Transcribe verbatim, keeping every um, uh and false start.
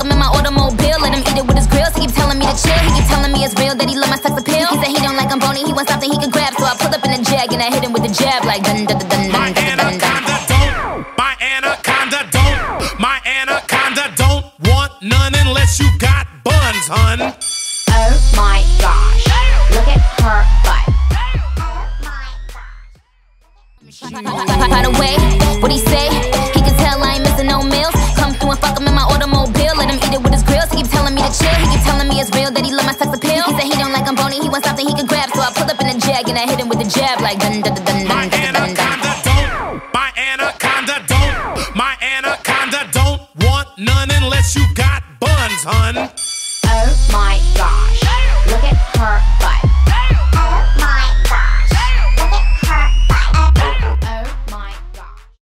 fuck him in my automobile. Let him eat it with his grills. He keep telling me to chill. He keep telling me it's real that he love my sex appeal. He said he don't like I'm bony, he wants something he can grab. So I pull up in a jag and I hit him with the jab like dun dun dun dun dun dun dun dun. My anaconda don't, my anaconda don't want none unless you got buns, hun. Oh my gosh, look at her butt. By the way, what he say? He can tell I ain't missing no meals. Come through and fuck him in my automobile. Let him eat it with his grills. He keep telling me to chill. He keep telling me it's real that he love my sex appeal. He said he don't like I'm bony, he wants something he can grab. So I pull up in a jag and I hit him with the jab like dun dun dun.